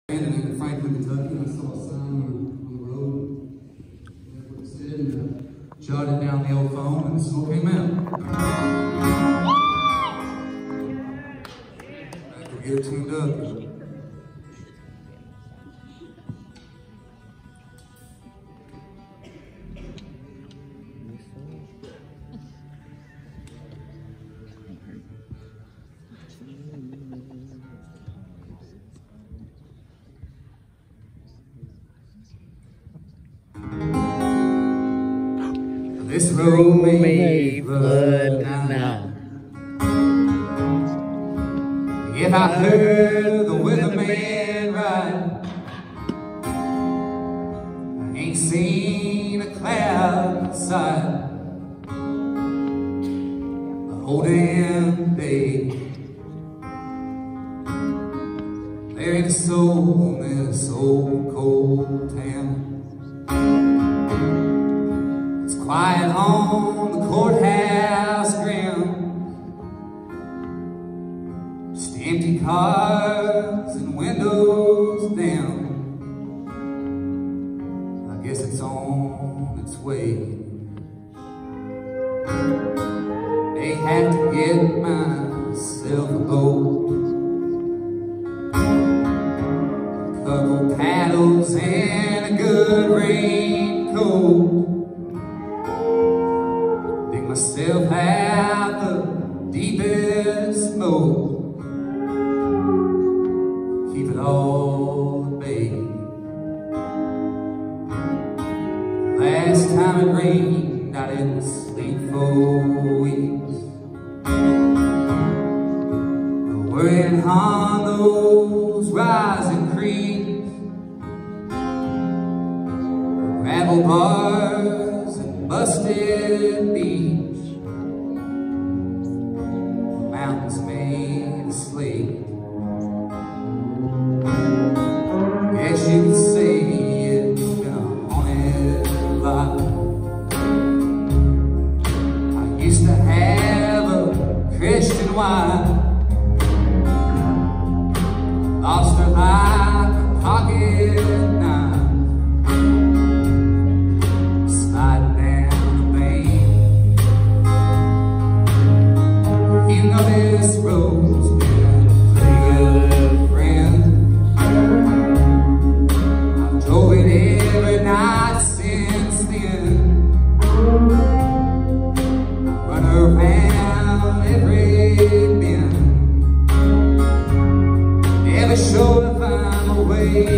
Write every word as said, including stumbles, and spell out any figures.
In Franklin, Kentucky, and I saw a sign on the road. That's what it said, and uh, jotted down the old phone, and the smoke came out. I could get it tuned up. This road may flood now. If I heard the weatherman right, I ain't seen a cloud inside the whole damn day. There ain't a soul in this old cold town. Quiet on the courthouse ground, just empty cars and windows down. I guess it's on its way. They have to get myself a boat, a couple paddles and a good raincoat. Myself out the deepest smoke, keep it all at bay. Last time it rained, I didn't sleep for weeks, worrying on those rising creeks, gravel bars and busted beats. Mountains made of slate. Guess you could say it's been a haunted life. I used to have a Christian wife, lost her like a pocket knife. Sliding down the bank. You know this road's been a pretty good friend. I've drove it every night since then. Run around every bend, never sure to find my way.